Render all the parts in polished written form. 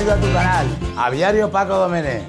bienvenido a tu canal, Aviario Paco Domenech.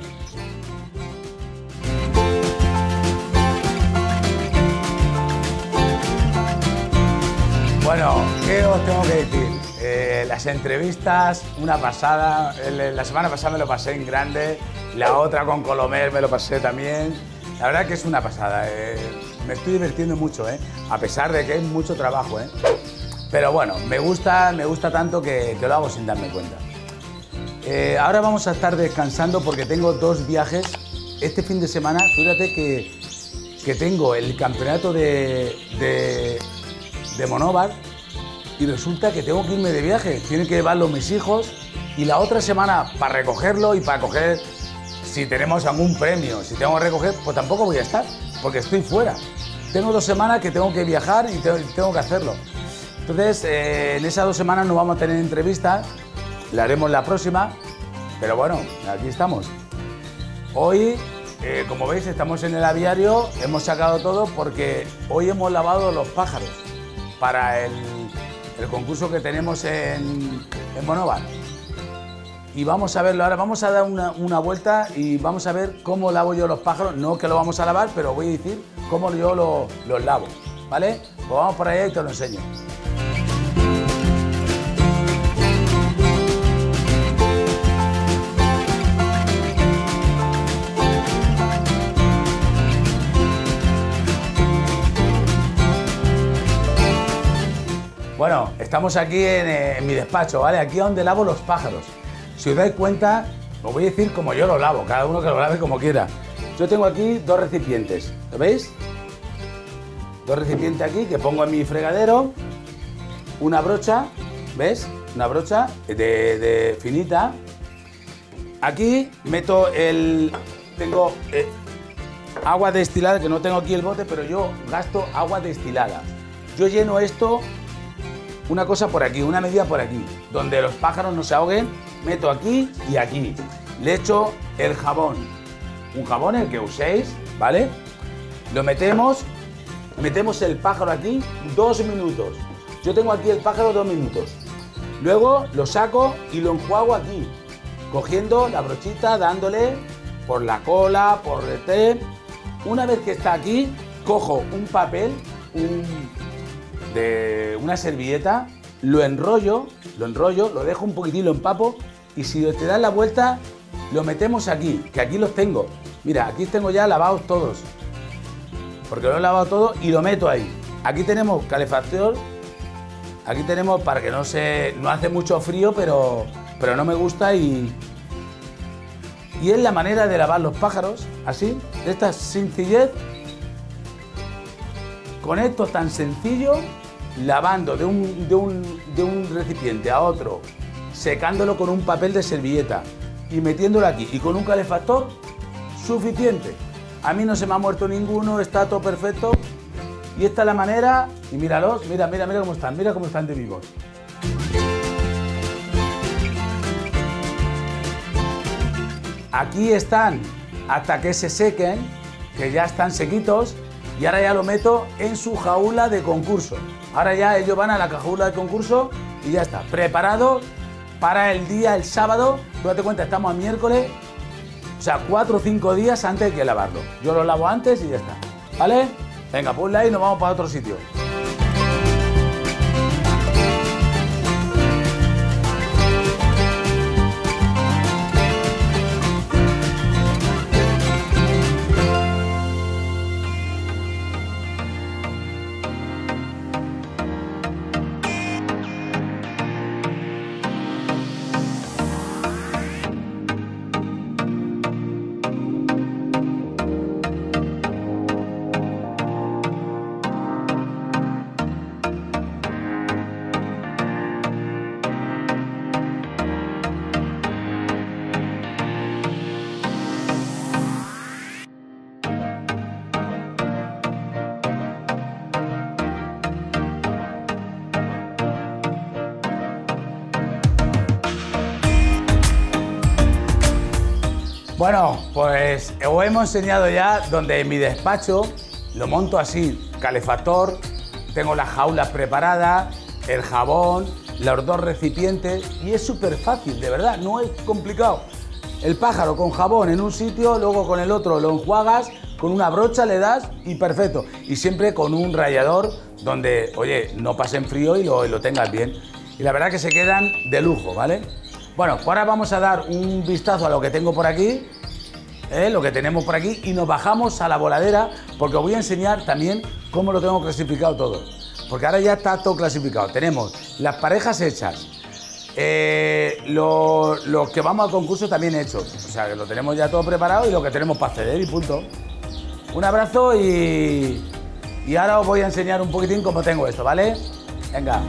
Bueno, ¿qué os tengo que decir? Las entrevistas, una pasada. La semana pasada me lo pasé en grande, la otra con Colomer me lo pasé también. La verdad que es una pasada. Me estoy divirtiendo mucho, a pesar de que es mucho trabajo. Pero bueno, me gusta tanto que lo hago sin darme cuenta. Ahora vamos a estar descansando porque tengo dos viajes. Este fin de semana, fíjate que tengo el campeonato de monóvar y resulta que tengo que irme de viaje. Tienen que llevarlo mis hijos y la otra semana para recogerlo y para coger, si tenemos algún premio, si tengo que recoger, pues tampoco voy a estar porque estoy fuera. Tengo 2 semanas que tengo que viajar y tengo que hacerlo. Entonces, en esas 2 semanas no vamos a tener entrevistas, la haremos la próxima, pero bueno, aquí estamos. Hoy, como veis, estamos en el aviario, hemos sacado todo porque hoy hemos lavado los pájaros para el concurso que tenemos en monóvar. Y vamos a verlo ahora, vamos a dar una vuelta y vamos a ver cómo lavo yo los pájaros. No que lo vamos a lavar, pero voy a decir cómo yo los lavo, ¿vale? Pues vamos por allá y te lo enseño. Bueno, estamos aquí en mi despacho, ¿vale? Aquí es donde lavo los pájaros. Si os dais cuenta, os voy a decir como yo los lavo, cada uno que lo lave como quiera. Yo tengo aquí 2 recipientes, ¿lo veis? 2 recipientes aquí que pongo en mi fregadero. Una brocha, ¿ves? Una brocha de finita. Aquí meto tengo agua destilada, que no tengo aquí el bote, pero yo gasto agua destilada. Yo lleno esto, una cosa por aquí, una medida por aquí, donde los pájaros no se ahoguen, meto aquí y aquí. Le echo el jabón, un jabón el que uséis, ¿vale? Lo metemos el pájaro aquí 2 minutos. Yo tengo aquí el pájaro 2 minutos. Luego lo saco y lo enjuago aquí, cogiendo la brochita, dándole por la cola, por el té. Una vez que está aquí, cojo un papel, una servilleta, lo enrollo, lo dejo un poquitín, lo empapo y si te das la vuelta, lo metemos aquí, que aquí los tengo. Mira, aquí tengo ya lavados todos, porque lo he lavado todo y lo meto ahí. Aquí tenemos calefacción, aquí tenemos para que no hace mucho frío, pero no me gusta y es la manera de lavar los pájaros, así, de esta sencillez. Con esto tan sencillo, lavando de un recipiente a otro, secándolo con un papel de servilleta y metiéndolo aquí y con un calefactor, suficiente. A mí no se me ha muerto ninguno, está todo perfecto y esta es la manera. Y míralos, mira cómo están de vivos. Aquí están hasta que se sequen, que ya están sequitos. Y ahora ya lo meto en su jaula de concurso. Ahora ya ellos van a la jaula de concurso y ya está. Preparado para el sábado. Tú date cuenta, estamos a miércoles. O sea, 4 o 5 días antes de que lavarlo. Yo lo lavo antes y ya está. ¿Vale? Venga, ponle ahí y nos vamos para otro sitio. Bueno, pues os hemos enseñado ya donde en mi despacho lo monto así, calefactor, tengo las jaulas preparadas, el jabón, los dos recipientes y es súper fácil, de verdad, no es complicado. El pájaro con jabón en un sitio, luego con el otro lo enjuagas, con una brocha le das y perfecto. Y siempre con un rallador donde, oye, no pasen frío y lo tengas bien. Y la verdad que se quedan de lujo, ¿vale? Bueno, pues ahora vamos a dar un vistazo a lo que tengo por aquí, lo que tenemos por aquí, y nos bajamos a la voladera porque os voy a enseñar también cómo lo tengo clasificado todo. Porque ahora ya está todo clasificado. Tenemos las parejas hechas, los que vamos al concurso también hechos. O sea, que lo tenemos ya todo preparado y lo que tenemos para acceder y punto. Un abrazo y ahora os voy a enseñar un poquitín cómo tengo esto, ¿vale? Venga.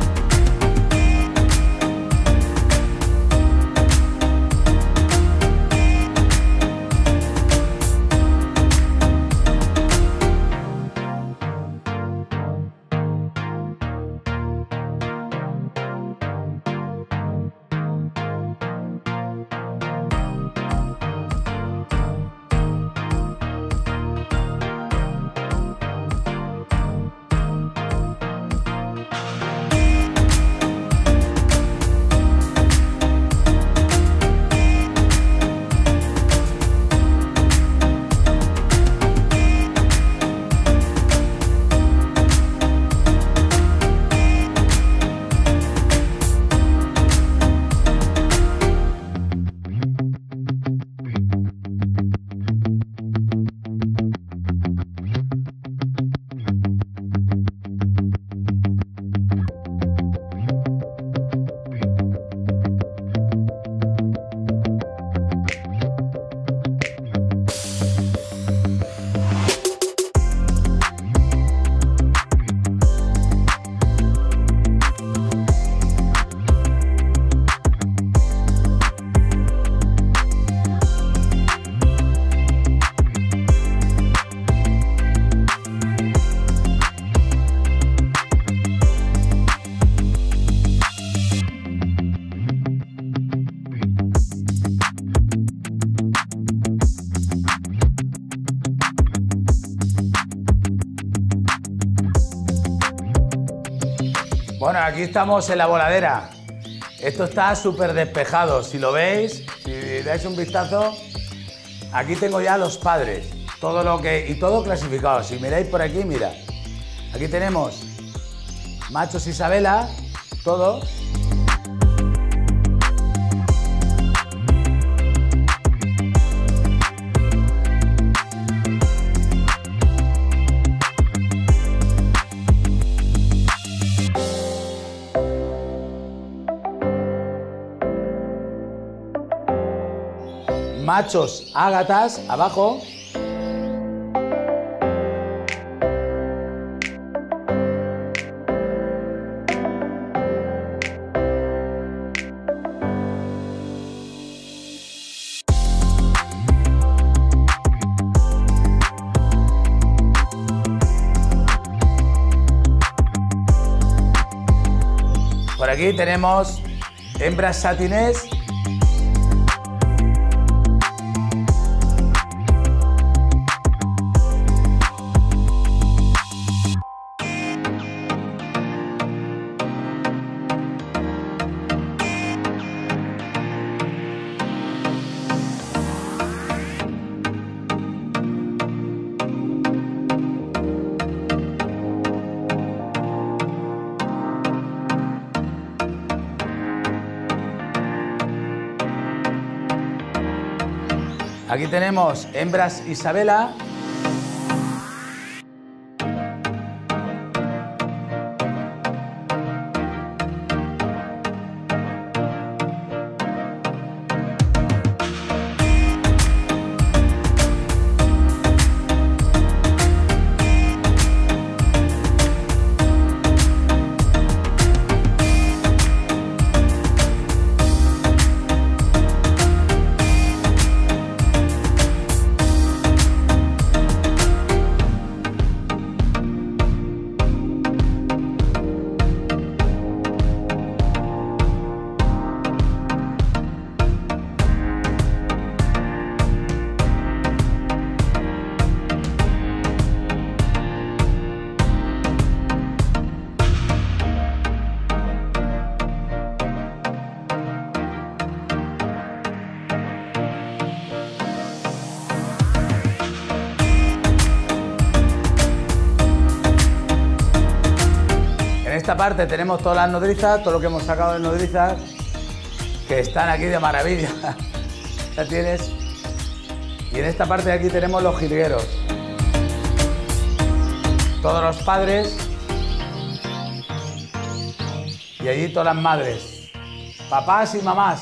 Bueno, aquí estamos en la voladera. Esto está súper despejado. Si lo veis, si dais un vistazo, aquí tengo ya los padres. Y todo clasificado. Si miráis por aquí, mira. Aquí tenemos machos Isabela, todo. Machos ágatas, abajo. Por aquí tenemos hembras satinés. Aquí tenemos hembras Isabela. esta parte tenemos todas las nodrizas, todo lo que hemos sacado de nodrizas, que están aquí de maravilla. Ya tienes. Y en esta parte de aquí tenemos los jilgueros. Todos los padres. Y allí todas las madres. Papás y mamás.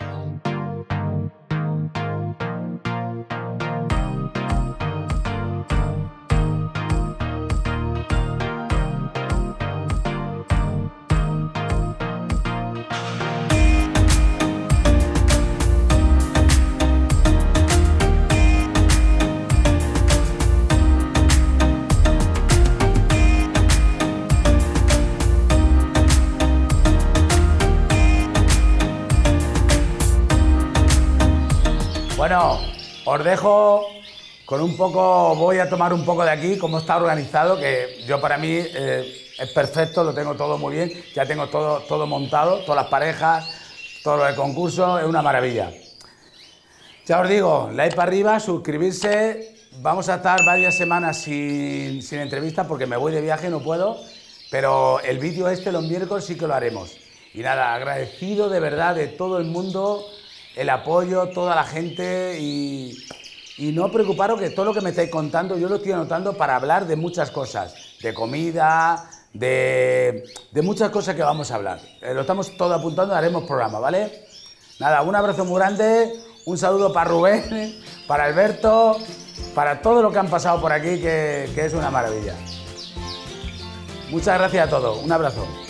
Bueno, os dejo con un poco, voy a tomar un poco de aquí, cómo está organizado, que yo para mí es perfecto, lo tengo todo muy bien, ya tengo todo montado, todas las parejas, todo lo del concurso, es una maravilla. Ya os digo, like para arriba, suscribirse, vamos a estar varias semanas sin entrevistas porque me voy de viaje, no puedo, pero el vídeo los miércoles sí que lo haremos. Y nada, agradecido de verdad de todo el mundo, el apoyo, toda la gente y no preocuparos que todo lo que me estáis contando yo lo estoy anotando para hablar de muchas cosas, de comida, de muchas cosas que vamos a hablar. Lo estamos todo apuntando, haremos programa, ¿vale? Nada, un abrazo muy grande, un saludo para Rubén, para Alberto, para todo lo que han pasado por aquí, que es una maravilla. Muchas gracias a todos, un abrazo.